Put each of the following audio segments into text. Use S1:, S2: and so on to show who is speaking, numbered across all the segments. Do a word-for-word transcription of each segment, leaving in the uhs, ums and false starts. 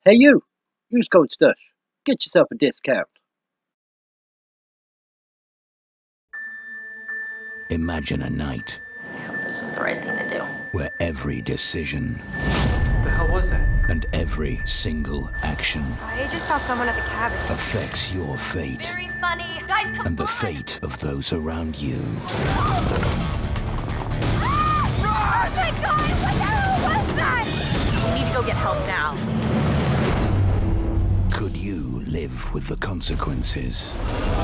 S1: Hey you! Use code Stush. Get yourself a discount.
S2: Imagine a night.
S3: Damn, this was the right thing to do.
S2: Where every decision...
S4: What the hell was that?
S2: And every single action...
S5: I just saw someone at the cabin.
S2: ...affects your fate.
S5: Very funny. Guys, come on!
S2: And the fate of those around you.
S5: Oh my god! What the hell was that?
S3: We need to go get help now.
S2: Could you live with the consequences?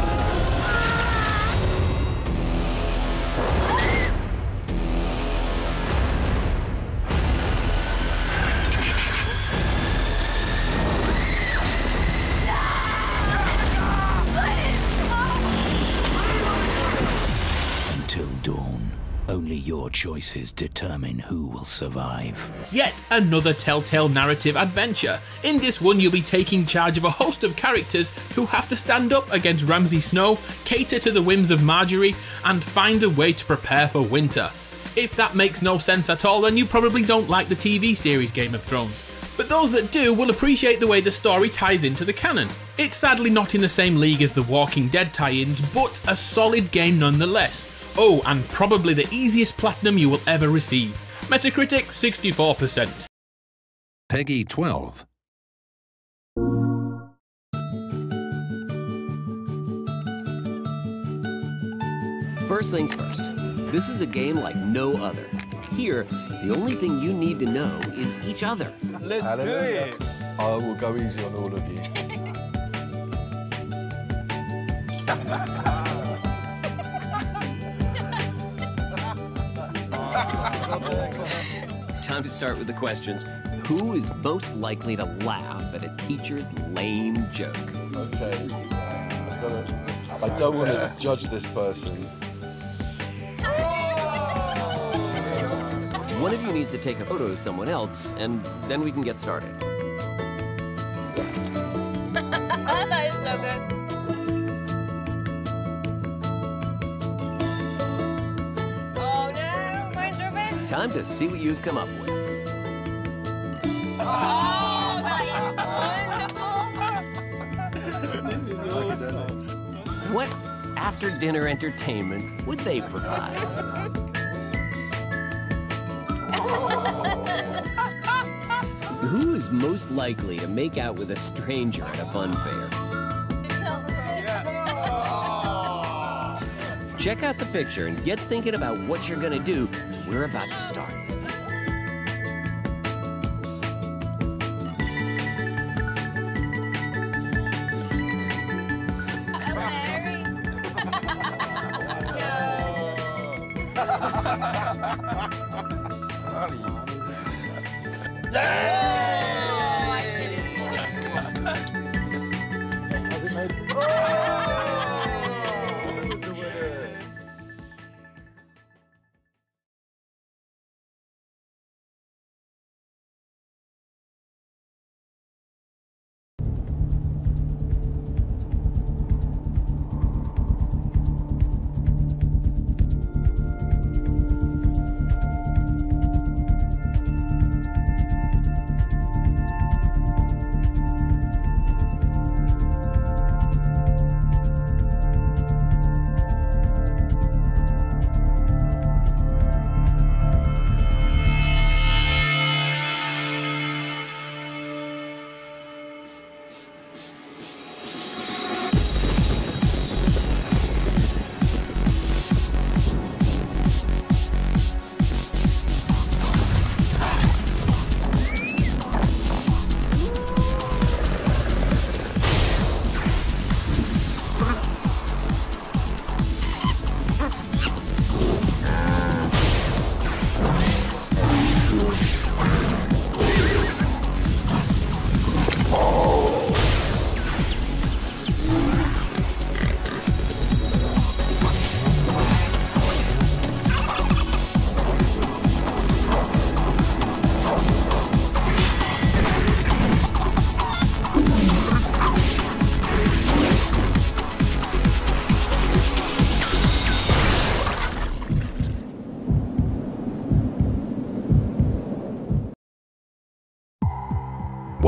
S2: Until dawn, only your choices determine who will survive.
S6: Yet another Telltale narrative adventure. In this one you'll be taking charge of a host of characters who have to stand up against Ramsay Snow, cater to the whims of Marjorie, and find a way to prepare for winter. If that makes no sense at all, then you probably don't like the T V series Game of Thrones. But those that do will appreciate the way the story ties into the canon. It's sadly not in the same league as the Walking Dead tie-ins, but a solid game nonetheless. Oh, and probably the easiest platinum you will ever receive. Metacritic sixty-four percent.
S7: Peggy twelve.
S8: First things first, this is a game like no other. Here, the only thing you need to know is each other.
S4: Let's
S9: Hallelujah.
S4: do it.
S9: I will go easy on all of you.
S8: Time to start with the questions. Who is most likely to laugh at a teacher's lame joke?
S9: Okay. I've gotta, I don't want to judge this person.
S8: One of you needs to take a photo of someone else, and then we can get started.
S5: That is so good. Oh no, mine's revenge.
S8: Time to see what you've come up with.
S5: Oh, that is wonderful.
S8: What after-dinner entertainment would they provide? Who is most likely to make out with a stranger at a fun fair? Check out the picture and get thinking about what you're gonna do. We're about to start.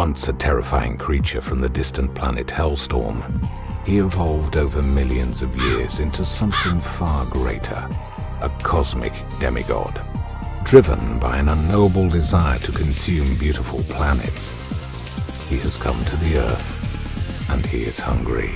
S7: Once a terrifying creature from the distant planet Hellstorm, he evolved over millions of years into something far greater, a cosmic demigod. Driven by an unknowable desire to consume beautiful planets, he has come to the Earth, and he is hungry.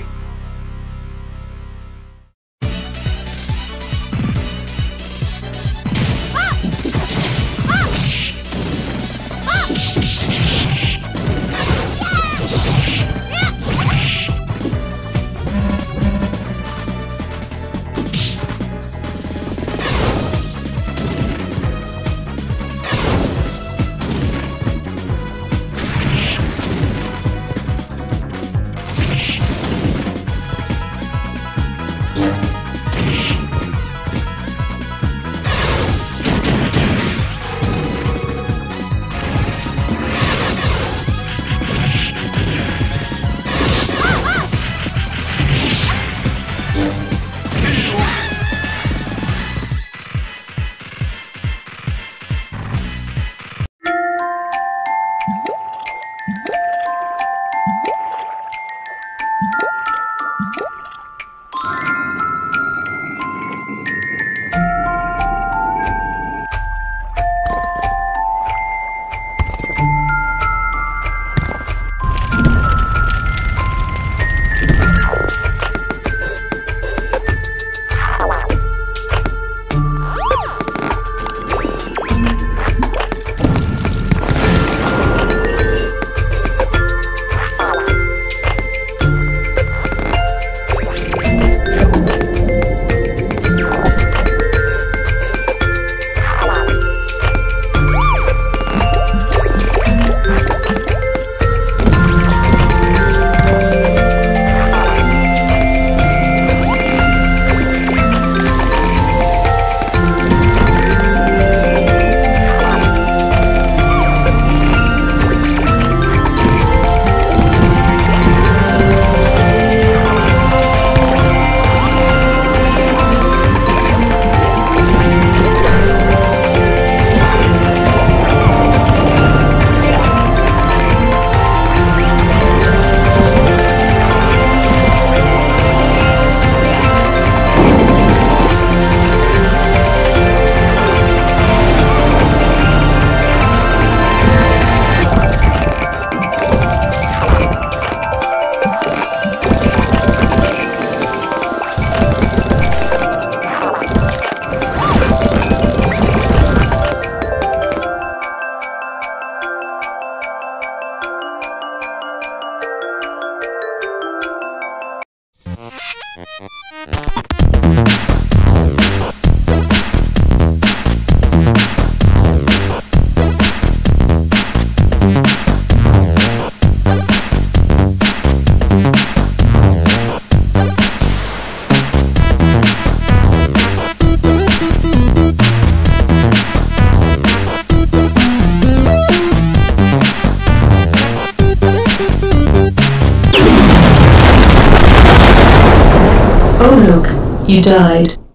S10: Oh look, you died.